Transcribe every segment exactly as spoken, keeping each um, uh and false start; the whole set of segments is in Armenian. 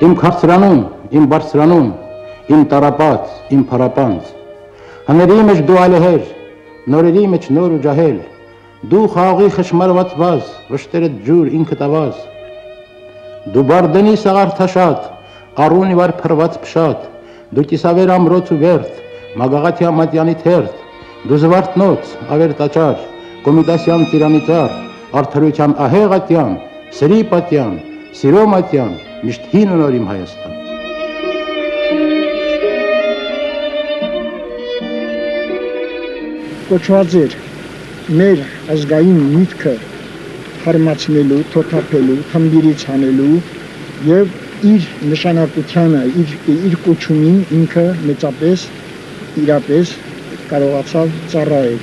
Իմ քարծրանում, իմ բարձրանում, իմ տարապած, իմ փարապանց, հների մեջ դու այլհեր, նորերի մեջ նոր ու ջահել, դու խաղի խշմարված վազ, վշտերդ ջուր ինքդ ավազ, դու բարդենի սաղարթաշատ, առունի վար փրված փշատ, դու կիսավեր ամրոց ու վերդ, մագաղաթյա մատյանի թերթ, դու զվարթնոց, ավեր տաճար, կոմիտասյան տիրանի ծառ, արդարության ահեղ ատյան, սրի պատյան, սիրո մատյան, միշտ հին ու նոր իմ Հայաստան։ Կոչված էր մեր ազգային միտքը հարմացնելու, թոթափելու, թմբիրից հանելու եւ իր նշանակությանը, իր, իր կոչումին ինքը մեծապես իրապես կարողացավ ծառայել։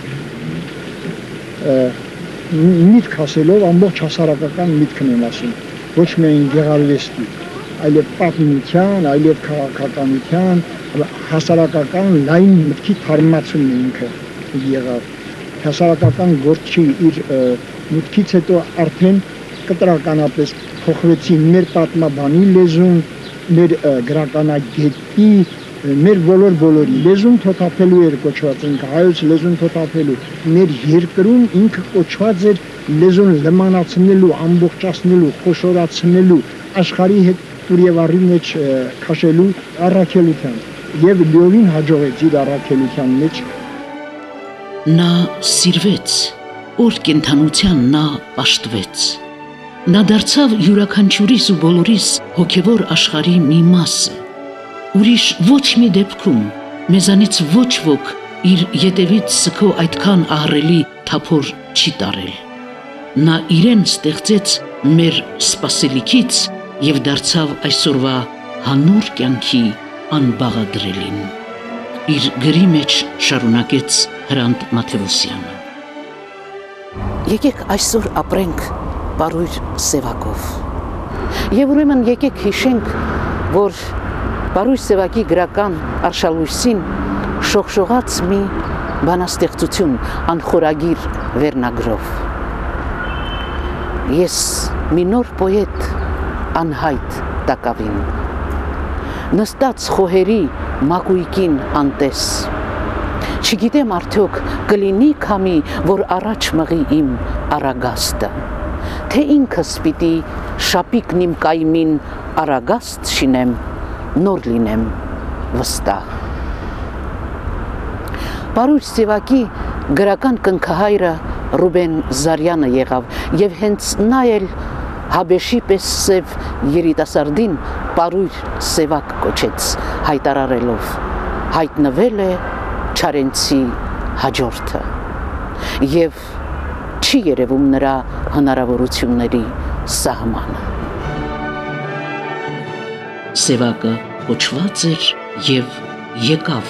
Միտք ասելով ամբողջ հասարակական միտքն եմ ասում, ոչ միայն գեղարվեստի, այլև պատմության, այլև քաղաքականության, հասարակական լայն մտքի թարմացումն ինքը եղավ։ Հասարակական գործի իր մուտքից հետո արդեն կտրականապես փոխվեցին մեր պատմաբանի լեզուն, մեր գրականագետի, մեր բոլոր բոլորի լեզուն թոթափելու էր կոչված, ինքը հայոց լեզուն թոթափելու, մեր երկրում ինքը կոչված էր լեզուն լմանացնելու, ամբողջացնելու, խոշորացնելու, աշխարհի հետ տուր եւ առի մեջ քաշելու առաքելության եւ լիովին հաջողեց իր առաքելության մեջ։ Նա սիրվեց, օր կենթանության նա պաշտվեց։ Նա դարձավ յուրաքանչյուրիս ու բոլորիս հոգևոր աշխարհի մի մասը։ Ուրիշ ոչ մի դեպքում մեզանից ոչ ոք իր ետևից սքո այդքան ահռելի թափոր չի տարել։ Նա իրեն ստեղծեց մեր սպասելիքից եւ դարձավ այսօրվա հանուր կյանքի անբաղադրելին։ Իր գրի մեջ շարունակեց Հրանտ Մաթևոսյանը։ Եկեք այսօր ապրենք Պարույր Սևակով։ Եվ ուրեմն եկեք հիշենք, որ Պարույր Սևակի գրական արշալույսին շողշողաց մի բանաստեղծություն անխորագիր վերնագրով։ Ես մի նոր պոետ անհայտ տակավին, նստած խոհերի մակույկին անտես, չգիտեմ արդյոք կլինի քամի, որ առաջ մղի իմ արագաստը, թե ինքս պիտի շապիկն իմ կայմին արագաստ շինեմ, նոր լինեմ վստահ։ Պարույր Սևակի գրական կնքահայրը Ռուբեն Զարյանը եղավ եւ հենց նա էլ Հաբեշի պես սև երիտասարդին Պարույր Սևակ կոչեց, հայտարարելով. հայտնվել է Չարենցի հաջորդը եւ չի երևում նրա հնարավորությունների սահմանը։ Սևակը կոչված էր եւ եկավ։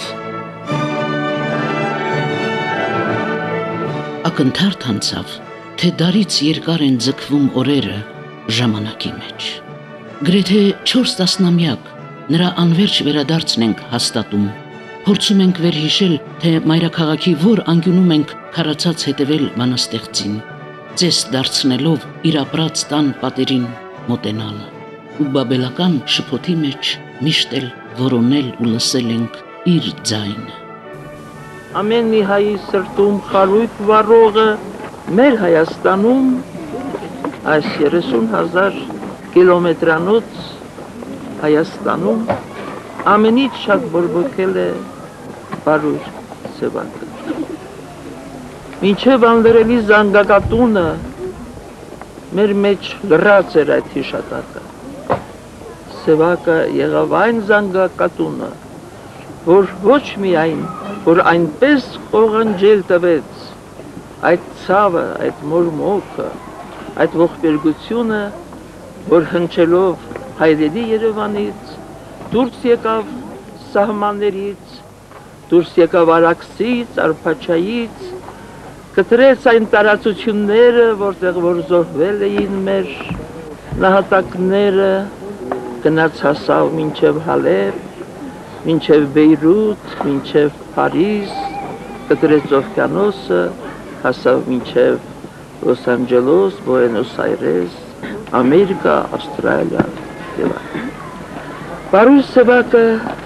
Ակնթարթ անցավ, թե դարից երկար են ձգվում օրերը ժամանակի մեջ։ Գրեթե չորս տասնամյակ նրա անվերջ վերադարձն ենք հաստատում, փորձում ենք վերհիշել, թե մայրաքաղաքի որ անկյունում ենք քարացած հետևել բանաստեղծին, ծես դարձնելով իր ապրած տան պատերին մոտենալը, ու բաբելական շփոթի մեջ միշտ էլ որոնել ու լսել ենք իր ձայնը։ Ամեն մի հայի սրտում խարույկ վառողը մեր Հայաստանում այս երեսուն հազար կիլոմետրանոց Հայաստանում ամենից շատ բորբոքել է Պարույր Սևակը։ Մինչև անվերելի զանգակատունը մեր մեջ լրաց էր այդ հիշատակը։ Սևակը եղավ այն զանգակատունը, որ ոչ միայն, որ այնպես խողանջել տվեց այդ ցավը, այդ մորմոքը, այդ ողբերգությունը, որ հնչելով հայրենի Երևանից, դուրս եկավ սահմաններից, դուրս եկավ Արաքսից, Արփաչայից, կտրեց այն տարածությունները, որտեղ որ զոհվել էին մեր նահատակները, գնաց հասավ մինչև Հալեբ, մինչև Բեյրութ, մինչև Փարիզ, կտրեց օվկիանոսը, հասավ մինչև Լոս Անջելոս, Բուենոս Այրես, Ամերիկա, Ավստրալիա եւ այլն։ Պարույր Սևակը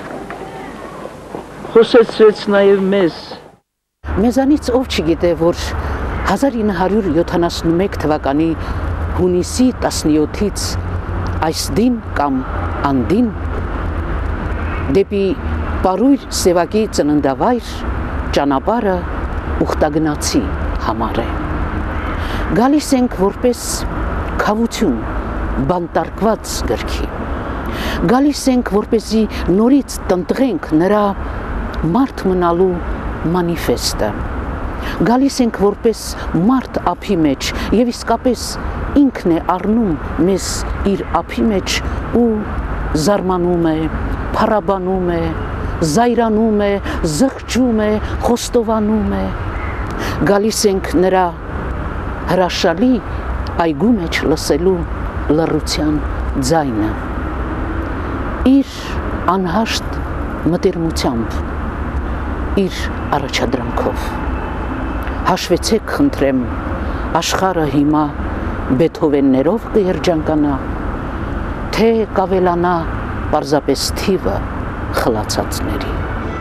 խոսեցրեց նաև մեզ։ Մեզանից ով չգիտե, որ հազար ինը հարյուր յոթանասունմեկ թվականի հունիսի տասնյոթից այս դին կամ անդին դեպի Պարույր Սևակի ծննդավայր ճանապարհը ուխտագնացի համար է։ Գալիս ենք որպես քավություն բանտարկված գրքի։ Գալիս ենք որպեսզի նորից տնտղենք նրա մարդ մնալու մանիֆեստը։ Գալիս ենք որպես մարդ ափի մեջ եւ իսկապես ինքն է առնում մեզ իր ափի մեջ ու զարմանում է, փառաբանում է, զայրանում է, զղջում է, խոստովանում է։ Գալիս ենք նրա հրաշալի այգու մեջ լսելու լռության ձայնը։ Իր անհաշտ մտերմությամբ, իր առաջադրանքով։ Հաշվեցեք, խնդրեմ, աշխարհը հիմա Բեթհովեններով կերջանկանա, թե կավելանա պարզապես թիվը խլացածների։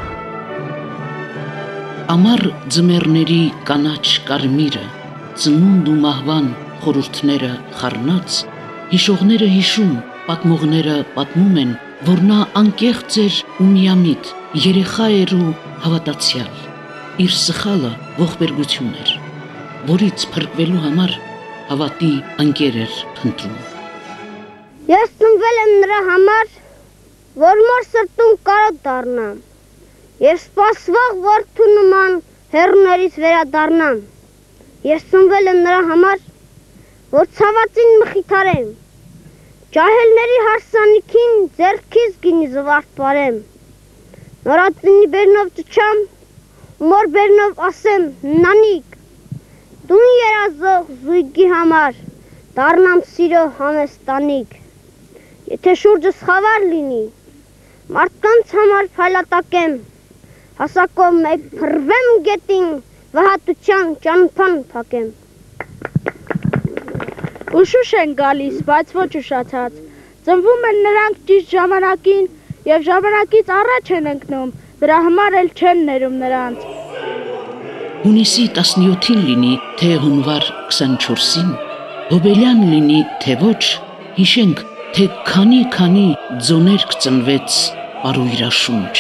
Ամառ ձմեռների կանաչ կարմիրը, ծնունդ ու մահվան խորհուրդները խառնած, հիշողները հիշում, պատմողները պատմում են, որ նա անկեղծ էր ու միամիտ, երեխա էր ու հավատացյալ, իր սխալը ողբերգություն էր, որից փրկվելու համար հավատի ընկեր էր փնտրում։ Ես ծնվել եմ նրա համար, որ մոր սրտում կարոտ դառնամ, և սպասվող որդու նման հեռուներից վերադառնամ։ Ես ծնվել եմ նրա համար, որ ցավածին մխիթարեմ, ջահելների հարսանիքին ձեռքից գինի զվարթ պարեմ, նորածինի բերնով ճչամ, մոր բերնով ասեմ, նանիք, դուն երազող զույգի համար, դառնամ սիրո համեստանիք, եթե շուրջս խավար լինի, մարդկանց համար փայլատակեմ, հասակով մեկ փռվեմ գետին, վհատության ճանապարհ փակեմ։ Ուշուշ են գալիս, բայց ոչ ուշացած։ Ծնվում են նրանք ճիշտ ժամանակին եւ ժամանակից առաջ են ընկնում, դրա համար էլ չեն ներում նրանց։ Հունիսի տասնյոթին լինի, թե հունվար քսանչորսին, հոբելյան լինի, թե ոչ, հիշենք, թե քանի-քանի ձոներ կծնվեց Պարույրաշունչ։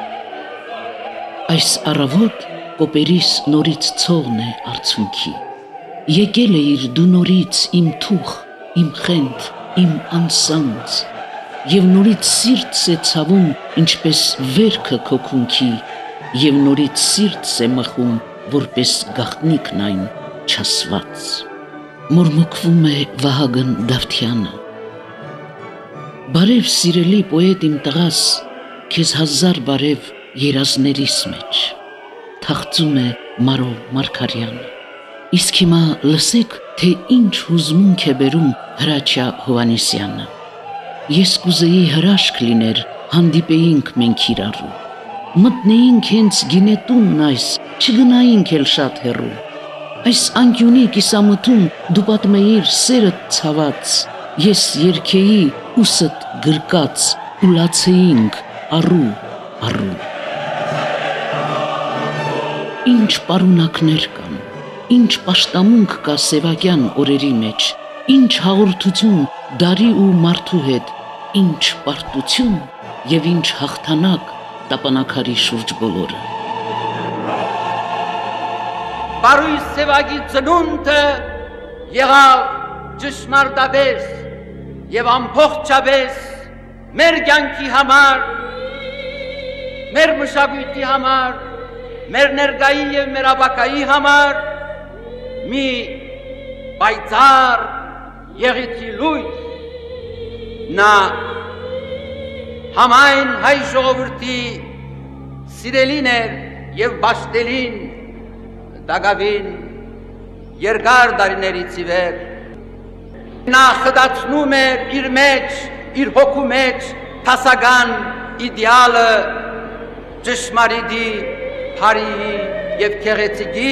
Այս առավոտ կոպերիս նորից ցողն է արցունքի, եկել է իր դու նորից իմ թուխ, իմ խենթ, իմ անսանց, և նորից սիրտս է ցավում, ինչպես վերքը քո քունքի, և նորից սիրտս է մխում, որպես գաղտնիքն այն չասված։ Մորմոքվում է Վահագն Դավթյանը։ Բարև սիրելի պոետ իմ տղաս, քեզ հազար բարև երազներիս մեջ, թախծում է Մարո Մարգարյանը։ Իսկ հիմա լսեք, թե ինչ հուզմունք է բերում Հրաչյա Հովհաննիսյանը։ Ես կուզեի հրաշք լիներ, հանդիպեինք մենք իրարու, մտնեինք հենց գինետունն այս, չգնայինք էլ շատ հեռու։ Այս անկյունի կիսամթում դու պատմեիր սերդ ցաված, ես երգեի ուսդ գրկած, ու լացեինք առու, առու։ Ինչ պարունակներ կան, ինչ պաշտամունք կա սևակյան օրերի մեջ, ինչ հաղորդություն դարի ու մարդու հետ, ինչ պարտություն և ինչ հաղթանակ տապանակարի շուրջ բոլորը։ Պարույր Սևակի ծնունդը եղավ ճշմարտապես և ամբողջապես մեր կյանքի համար, մեր մշակույթի համար, մեր ներկայի և մեր ապագայի համար մի պայծառ եղեցի լույս։ Նա համայն հայ ժողովրդի սիրելին էր և պաշտելին դակավին երկար տարիներից ի վեր։ Նա խտացնում էր իր մեջ, իր հոգու մեջ տասական իդեալը ճշմարիտի, բարիի և գեղեցիկի,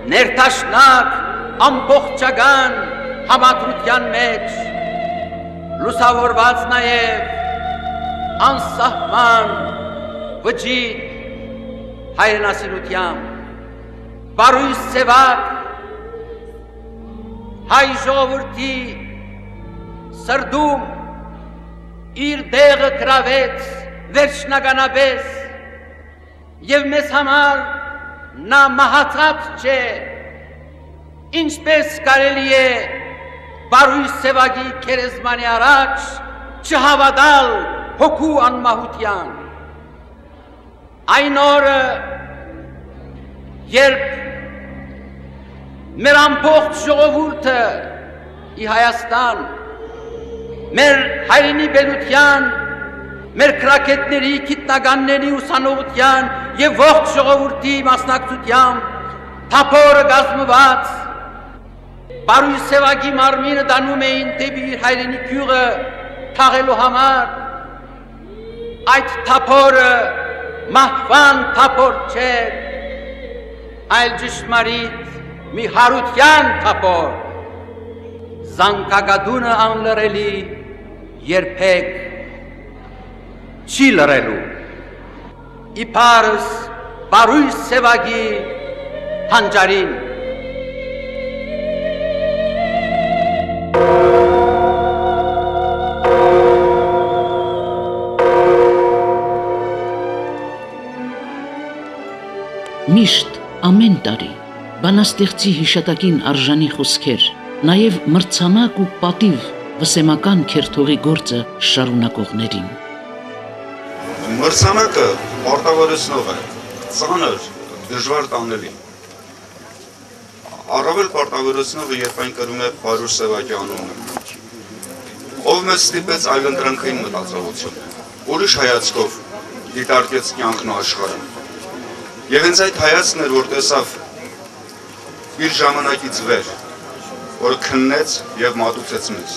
ներդաշնակ ամբողջական համադրության մեջ լուսավորված նաև անսահման վճիտ հայրենասիրությամբ, բարույս սևակ հայ ժողովրդի սրդում իր դեղը գրավեց վերջնականապես և մեզ համար նա մահացած չէ, ինչպես կարելի է բարույս սևագի քերեզմանի առաջ չհավատալ հոգու անմահության։ Այն օրը, երբ մեր ամբողջ ժողովուրդը ի Հայաստան, մեր հայրենի բնության, մեր քրակետների, գիտնականների, ուսանողության և ողջ ժողովրդի մասնակցությամբ թափորը կազմված բարույս սևագի մարմինը տանում էին դեպի իր հայրենի գյուղը թաղելու համար, այդ թափորը մահվան թափոր չէր, այլ ճշմարիտ մի հարության թափոր, զանգակադունը անլրելի երբեք չի լրելու, իբարս բարույս սևագի հանճարին։ Միշտ ամեն տարի բանաստեղծի հիշատակին արժանի խոսքեր, նաև մրցանակ ու պատիվ վսեմական քերթողի գործը շարունակողներին։ Մրցանակը պարտավորեցնող է, ծանր, դժվար տանելի։ Առավել պարտավորեցնողը, երբ այն կրում է Պարուս Սևակի անունը, ով մեզ ստիպեց այլընտրանքային մտածողություն, ուրիշ հայացքով դիտարկեց կյանքն ու աշխարհը։ Եվ հենց այդ հայացքն էր, որ տեսավ իր ժամանակից վեր, որ քննեց և մատուցեց մեզ։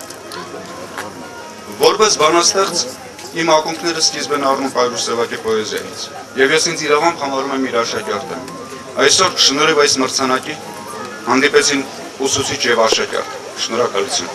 Որպես բանաստեղծ, իմ ակունքները սկիզբ են առնում Պարուս Սևակի պոեզիայից, և ես ինձ իրավամբ համարում եմ իր աշակերտը։ Այսօր շնորհիվ այս մրցանակի հանդիպեցին ուսուցիչ և աշակերտ։ Շնորհակալություն։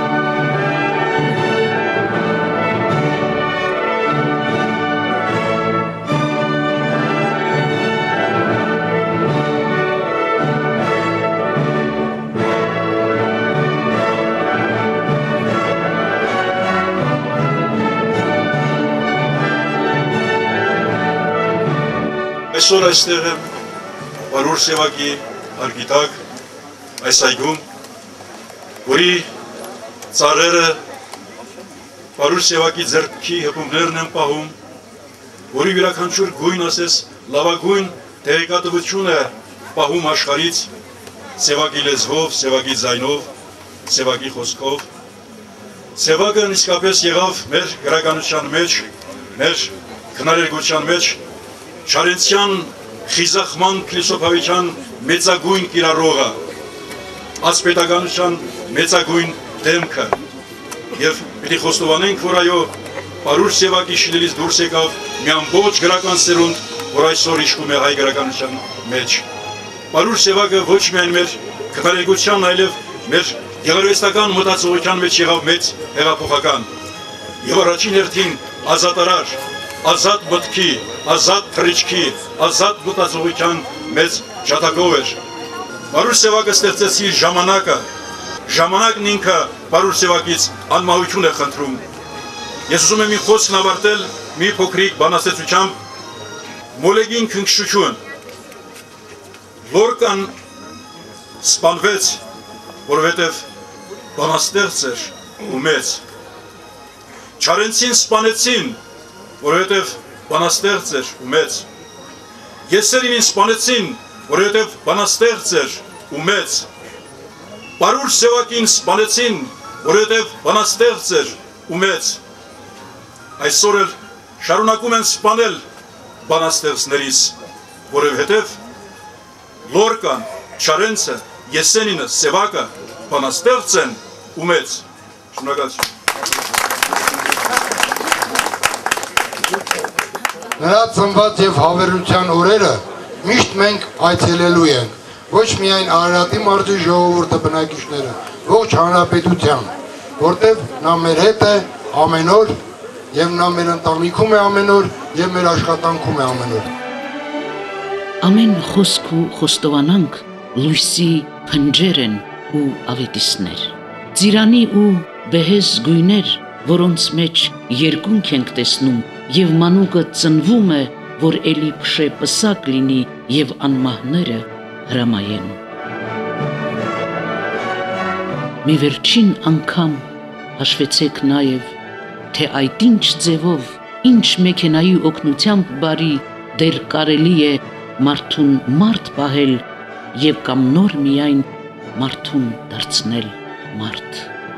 Այսօր այստեղ եմ Պարուս Սևակի արգիտակ այս այգում, որի ծառերը Պարուս Սևակի ձեռքի հպումներն են պահում, որի յուրաքանչյուր գույն ասես լավագույն տեղեկատվություն է պահում աշխարհից, Սևակի լեզվով, Սևակի ձայնով, Սևակի խոսքով։ Սևակը իսկապես եղավ մեր գրականության մեջ, մեր քնարերգության մեջ Չարենցյան խիզախման փիլիսոփայության մեծագույն կիրառողը, ասպետականության մեծագույն դեմքը, և պիտի խոստովանենք, որ այո, Պարուս Սևակի շիլերից դուրս եկավ մի ամբողջ գրական սերունդ, որ այսօր իշխում է հայ գրականության մեջ։ Պարուս Սևակը ոչ միայն մեր քնարերգության, այլև մեր գեղարվեստական մտածողության մեջ եղավ մեծ հեղափոխական և առաջին հերթին ազատարար, ազատ մտքի, ազատ թռիչքի, ազատ մտածողության մեծ ջատագով էր։ Պարուս Սևակը ստեղծեց իր ժամանակը, ժամանակն ինքը Պարուս Սևակից անմահություն է խնդրում։ Ես ուզում եմ իմ խոսքն ավարտել մի փոքրիկ բանաստեղծությամբ մոլեգին քնքշություն։ Լորկան սպանվեց, որովհետև բանաստեղծ էր ու մեծ։ Չարենցին սպանեցին, որովհետև բանաստեղծ էր ու մեծ։ Եսերին սպանեցին, որովհետև բանաստեղծ էր ու մեծ։ Պարուս Սևակին սպանեցին, որովհետև բանաստեղծ էր ու մեծ։ Այսօր էլ շարունակում են սպանել բանաստեղծներից, որովհետև Լորկան, Չարենցը, Եսենինը, Սևակը բանաստեղծ են ու մեծ։ Շնորհակալություն։ Նրա ծնված և հավերության օրերը միշտ մենք այցելելու ենք, ոչ միայն Արարատի մարզի ժողովուրդը բնակիչները, ողջ հանրապետության, որտեղ նա մեր հետ է ամեն օր եւ նա մեր ընտանիքում է ամեն օր եւ մեր աշխատանքում է ամեն օր։ Ամեն խոսք ու խոստովանանք լույսի փնջեր են ու ավետիսներ, ծիրանի ու բեհեզ գույներ, որոնց մեջ երկունք ենք տեսնում եւ մանուկը ծնվում է, որ էլի փշե պսակ լինի եւ անմահները հրամայեն։ Մի վերջին անգամ հաշվեցեք նաեւ, թե այդ ինչ ձևով, ինչ մեքենայի օգնությամբ բարի դեռ կարելի է մարդուն մարդ պահել եւ կամ նոր միայն մարդուն դարձնել մարդ։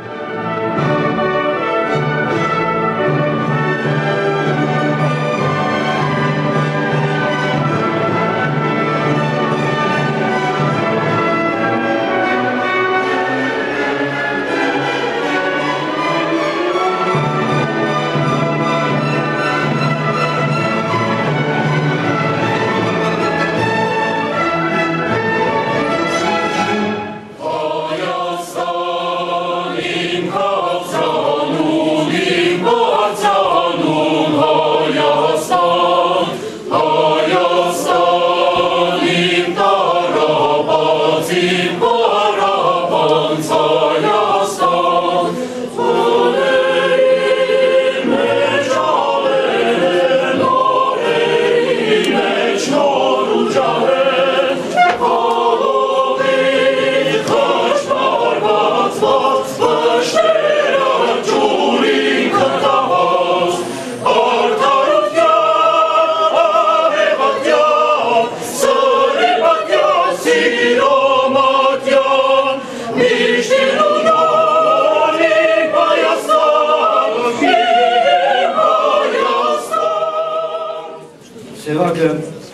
Սևակը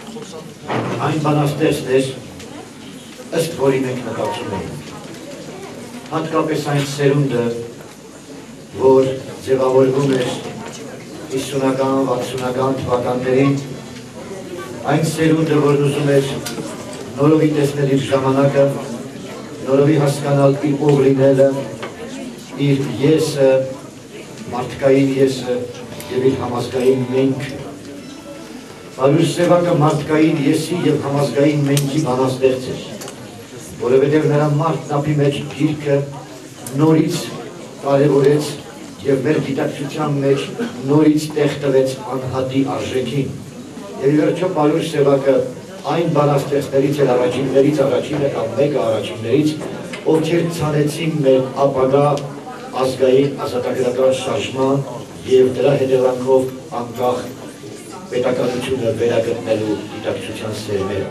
այն բանաստեղծն էր, ըստ որի մենք նկատում ենք, հատկապես այն սերունդը, որ ձևավորվում էր հիսունական, վաթսունական թվականներին, այն սերունդը, որ ուզում էր նորովի տեսնել իր ժամանակը, նորովի հասկանալ իր ով լինելը, իր եսը, մարդկային եսը և իր համազգային մենքը։ Արյուս Սևակը մարդկային եսի և համազգային մենքի բանաստեղծ էր, որովհետև նրա մարդ նապի մեջ գիրքը նորից կարևորեց և մեր գիտակցության մեջ նորից տեղ տվեց անհատի արժեքին։ Եվ վերջո Արյուս Սևակը այն բանաստեղծներից էր առաջիններից առաջինը կամ մեկը առաջիններից, ովքեր ցանեցին մեր ապագա ազգային ազատագրական շարժման և դրա հետևանքով անկախ պետականությունը վերագտնելու գիտակցության սերմերը։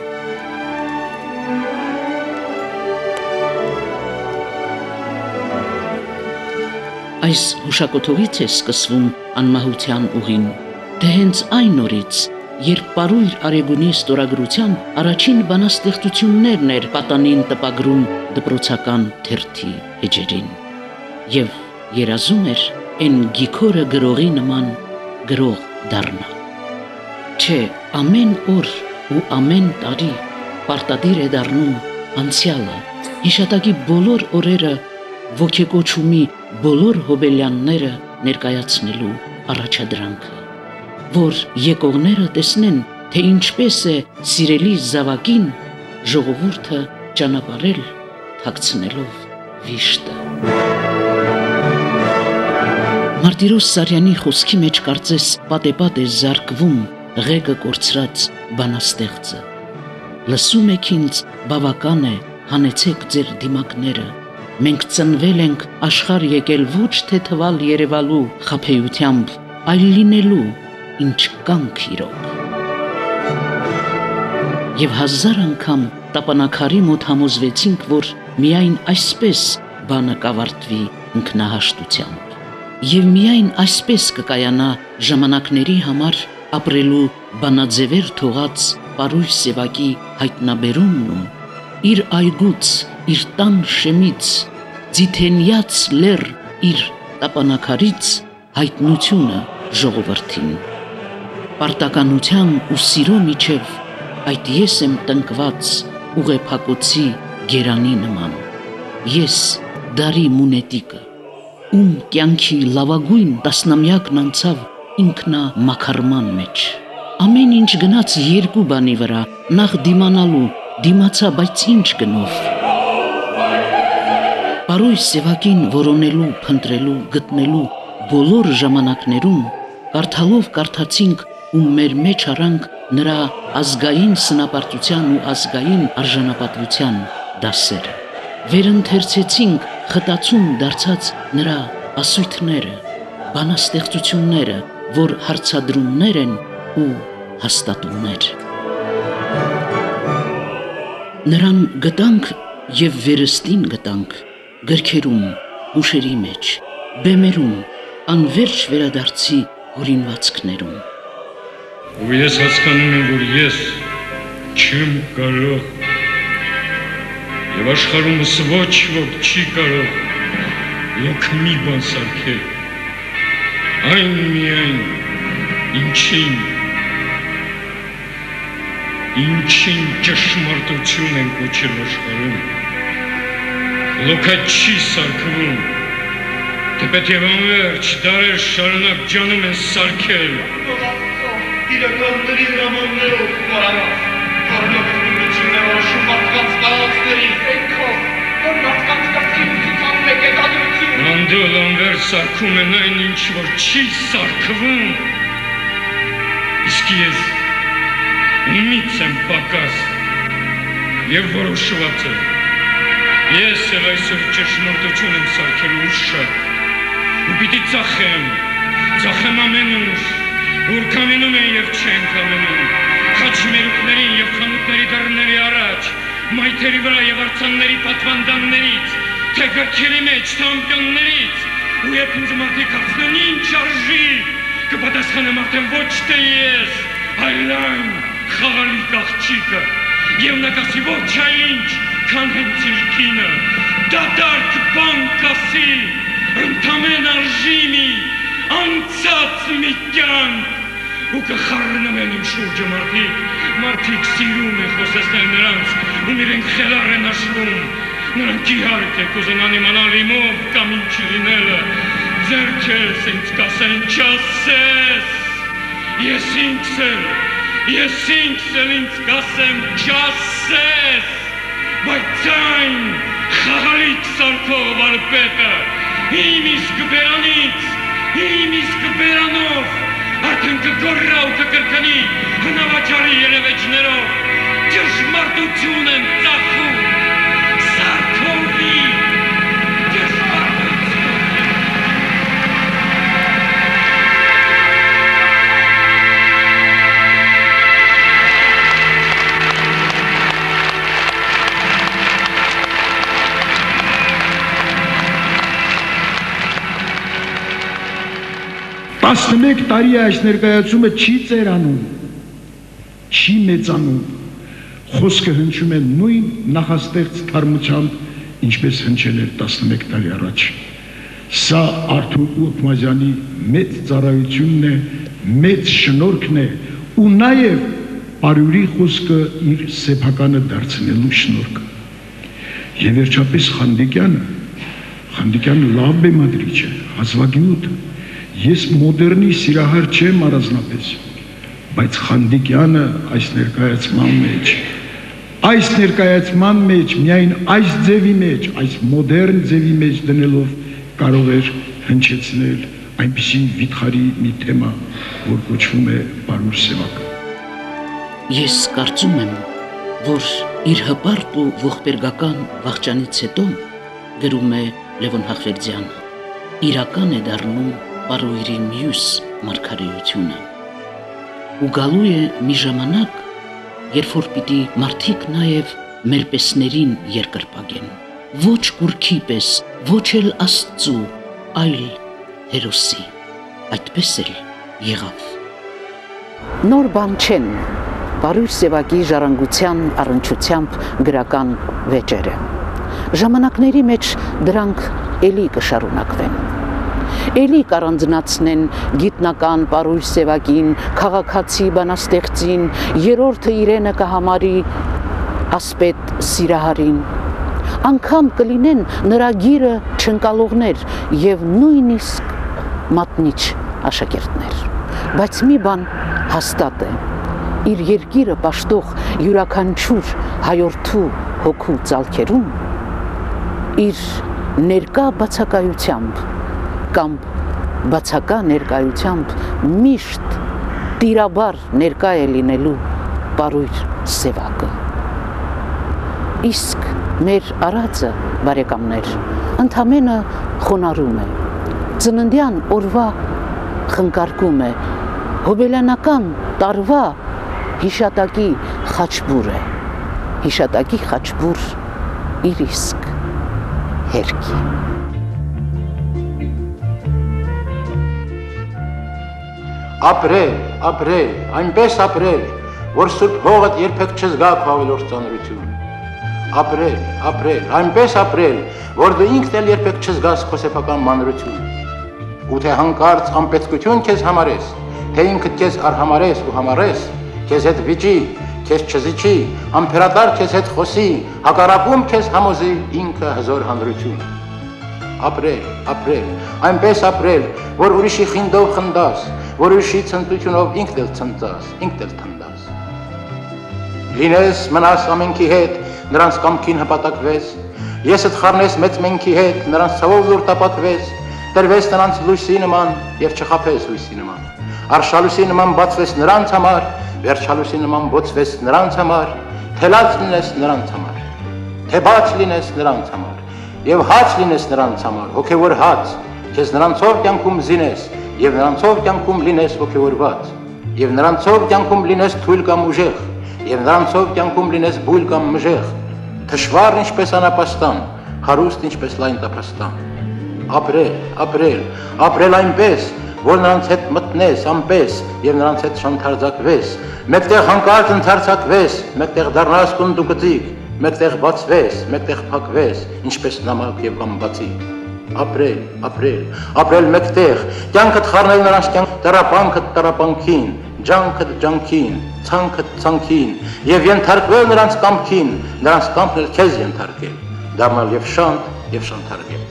Այս հուշակոթողից է սկսվում անմահության ուղին, թե հենց այն օրից, երբ պարույր արեգունի ստորագրությամբ առաջին բանաստեղծություններն էր պատանին տպագրում դպրոցական թերթի էջերին, և երազում էր են գիքորը գրողի նման գրող դառնա։ Չէ, ամեն օր ու ամեն տարի պարտադիր է դառնում անցյալը, հիշատակի բոլոր օրերը, ոգեկոչումի բոլոր հոբելյանները ներկայացնելու առաջադրանքը, որ եկողները տեսնեն, թե ինչպես է սիրելի զավակին ժողովուրդը ճանապարհել թաքցնելով վիշտը։ Մարտիրոս Սարյանի խոսքի մեջ կարծես պատեպատ է զարկվում ղեկը կորցրած բանաստեղծը։ Լսում եք ինձ, բավական է, հանեցեք ձեր դիմակները, մենք ծնվել ենք աշխարհ եկել ոչ թե թվալ երևալու խաբեությամբ, այլ լինելու, ինչ կանք իրոք։ Եվ հազար անգամ տապանակարի մոտ համոզվեցինք, որ միայն այսպես բանը կավարտվի ինքնահաշտությամբ, և միայն այսպես կկայանա ժամանակների համար ապրելու բանաձևեր թողած Պարույր Սևակի հայտնաբերումն ու իր այգուց, իր տան շեմից, ձիթենյաց լեռ իր տապանակարից հայտնությունը ժողովրդին։ Պարտականության ու սիրո միջև այդ ես եմ տնկված ուղեփակոցի գերանի նման, ես դարի մունետիկը, ում կյանքի լավագույն տասնամյակն անցավ ինքնամաքարման մեջ։ Ամեն ինչ գնաց երկու բանի վրա, նախ դիմանալու, դիմացա, բայց ինչ գնով։ Պարույր Սևակին որոնելու, փնտրելու, գտնելու բոլոր ժամանակներում կարդալով կարդացինք ու մեր մեջ առանք նրա ազգային սնապարտության ու ազգային արժանապատվության դասերը։ Վերընթերցեցինք խտացում դարձած նրա ասույթները, բանաստեղծությունները, որ հարցադրումներ են ու հաստատումներ։ Նրան գտանք և վերստին գտանք գրքերում, հուշերի մեջ, բեմերում, անվերջ վերադարձի հորինվածքներում։ Ու ես հասկանում եմ, որ ես չեմ կարող և աշխարհումս ոչ ոք չի կարող ոք մի բան սարքել, այն միայն ինչին, ինչին ճշմարտություն են կոչել աշխարհում, լոքա չի սարքվում, թեպետ և անվերջ դարեր շարունակ ջանում են սարքել։ Իրականների հրամաններով կարանաց, կարնոքների միջին է որոշում մարդկանց կարանցների, ենքով, որ մարդկանց կրծին ուսուցան մեկ է դադրություն։ Անդոլ անվերջ սարքում են այն ինչ, որ չի սարքվում, իսկ ես ումից եմ պակաս և որոշված եմ։ Ես էլ այսօր ճշմարտություն եմ սարքելու ու շատ, ու պիտի ծախեմ, ծախեմ ամեն ուր, որ կամենում են և չեն կամենում, խաչմերուկներին և խանութների դռների առաջ, մայթերի վրա և արձանների պատվանդաններից, թե գրքերի մեջ, թե ամպյոններից, ու երբ ինձ մարդիկ հարցնեն ինչ արժի, կպատասխանեմ արդեն ոչ թե ես, այլ այն խաղալիք աղջիկը, և նա կասի ոչ այնչ, քան հենց իր կինը, դատարկ բան կասի, ընդամեն արժի մի, անցած մի կյանք ու կխառնում են իմ շուրջը մարդիկ, մարդիկ սիրում են խոսեցնել նրանց, ում իրենք խելառ են աշխում, նրանք իհարկե կուզենան իմանալ իմով կամ ինչ լինելը, ձեռքերս ինձ կասեն չասես, ես ինքս էլ, ես ինքս էլ ինձ կասեմ չասես, բայց այն խաղալիք սարքող վարպետը, իմ իսկ բերանից, իմ իսկ բերանով, արդեն կգորրա ու կկրկնի հնավաճարի երևեջներով, ճշմարտություն եմ ծախում, սարքովի, ճշմարտություն։ տասնմեկ տարի այս ներկայացումը չի ծերանում, չի մեծանում, խոսքը հնչում է նույն նախաստեղծ թարմությամբ, ինչպես հնչել էր տասնմեկ տարի առաջ։ Սա Արթուր Ուլկմազյանի մեծ ծառայությունն է, մեծ շնորհքն է ու նաև Պարուրի խոսքը իր սեփականը դարձնելու շնորհքը։ Եվ վերջապես Խանդիկյանը, Խանդիկյանը լավ բեմադրիչ է, հազվագյուտ։ Ես մոդեռնի սիրահար չեմ առանձնապես, բայց Խանդիկյանը այս ներկայացման մեջ, այս ներկայացման մեջ, միայն այս ձևի մեջ, այս մոդեռն ձևի մեջ դնելով կարող էր հնչեցնել այնպիսի վիթխարի մի թեմա, որ կոչվում է Պարուր Սևակը։ Ես կարծում եմ, որ իր հպարտ ու ողբերգական վախճանից հետո, գրում է Լևոն Հախվերդյանը, իրական է դառնում Պարույրի մյուս մարգարեությունը։ Ու գալու է մի ժամանակ, երբ որ պիտի մարդիկ նաև մեր պեսներին երկրպագեն, ոչ կուրքի պես, ոչ էլ Աստծու, այլ հերոսի, այդպես էլ եղավ։ Նոր բան չեն Պարույր Սևակի ժառանգության առնչությամբ գրական վեճերը։ Ժամանակների մեջ դրանք էլի կշարունակվեն։ Էլի կառանձնացնեն գիտնական Պարույր Սևակին, քաղաքացի բանաստեղծին, երրորդը իրենը կհամարի ասպետ Սիրահարին, անգամ կլինեն նրա գիրը չընկալողներ եւ նույնիսկ մատնիչ աշակերտներ, բայց մի բան հաստատ է, իր երկիրը պաշտող յուրաքանչյուր հայորդու հոգու ծալքերում իր ներկա բացակայությամբ կամ բացակա ներկայությամբ միշտ տիրաբար ներկա է լինելու պարույր սևակը։ Իսկ մեր արածը, բարեկամներ, ընդամենը խոնարհում է, ծննդյան օրվա խնկարկում է, հոբելյանական տարվա հիշատակի խաչբուր է, հիշատակի խաչբուր իր իսկ հերքի։ Ապրել, ապրել, այնպես ապրել, որ սուրբ հողդ երբեք չզգա քո ավելորդ ծանրություն։ Ապրել, ապրել, այնպես ապրել, որ դու ինքդ էլ երբեք չզգաս քո սեփական մանրություն։ Ու թե հանկարծ անպետքություն քեզ համարես, թե ինքդ քեզ արհամարես ու համարես, քեզ հետ վիճի, քեզ չզիջի, ամփերատար քեզ հետ խոսի, հակառակում քեզ համոզի ինքը հզոր հանրություն։ Ապրել, ապրել, այնպես ապրել, որ ուրիշի խինդով խնդաս, որ ուրիշի ցնծությունով ինքդ էլ ցնծաս, ինքդ էլ թնդաս։ Լինես մնաս ամենքի հետ, նրանց կամքին հպատակվես, եսդ խառնես մեծ մենքի հետ, նրանց ցավով զուր տապակվես, տրվես նրանց լույսի նման եւ չխափես լույսի նման։ Արշալույսի նման բացվես նրանց համար, վերջալույսի նման բոցվես նրանց համար, թելած լինես նրանց համար, թե բաց լինես նրանց համար, եւ հաց լինես նրանց համար, հոգեվոր հաց, քեզ նրանցով կյանքում զինես, եւ նրանցով կյանքում լինես ոգևորված, եւ նրանցով կյանքում լինես թույլ կամ ուժեղ, եւ նրանցով կյանքում լինես բույլ կամ մժեղ, թշվառ ինչպես անապաստան, հարուստ ինչպես լայն տափաստան։ Ապրել, ապրել, ապրել այնպես, որ նրանց հետ մտնես անպես եւ նրանց հետ շանթարձակվես, մեկտեղ հանկարծ ընթարցակվես, մեկտեղ դառնաս կունդուկծիկ, մեկտեղ բացվես, մեկտեղ փակվես, ինչպես նամակ եւ ամբացիկ։ Ապրել, ապրել, ապրել մեկտեղ, կյանքդ խառնել նրանց կյանք, տառապանքդ տառապանքին, ջանքդ ջանքին, ցանքդ ցանքին, եւ ենթարկվել նրանց կամքին, նրանց կամքն էլ քեզ ենթարկել, դառնալ եւ շանտ եւ շանթարկել։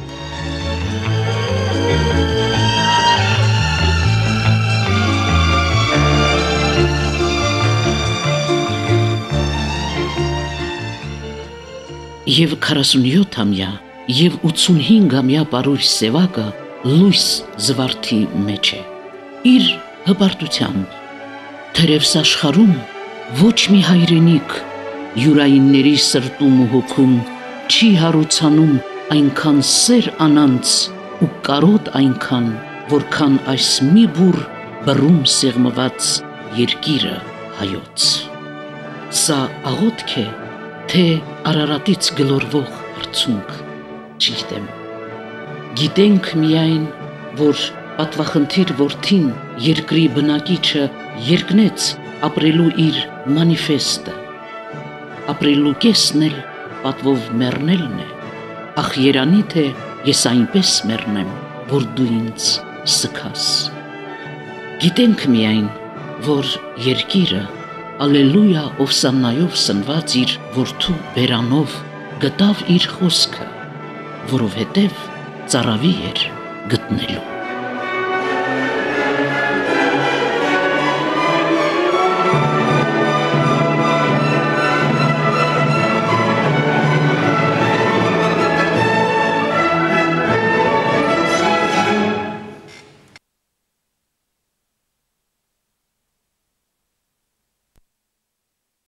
Եվ քառասունյոթամյա եւ ութսունհինգամյա պարույր սևակը լույս զվարթի մեջ է, իր հպարտությամբ, թերևս աշխարհում ոչ մի հայրենիք յուրայինների սրտում ու հոգում չի հարուցանում այնքան սեր անանց ու կարոտ այնքան, որքան այս մի բուռ բռում սեղմված երկիրը հայոց։ Սա աղոթք է, թե Արարատից գլորվող հարցունք, չգիտեմ։ Գիտենք միայն, որ պատվախնդիր որդին երկրի բնակիչը երկնեց ապրելու իր մանիֆեստը, ապրելու կեսն էլ պատվով մեռնելն է, ախ երանի թե ես այնպես մեռնեմ, որ դու ինձ սքաս։ Գիտենք միայն, որ երկիրը Ալելույա Օվսաննայով սնված իր որդու բերանով գտավ իր խոսքը, որովհետև ծարավի էր գտնելու։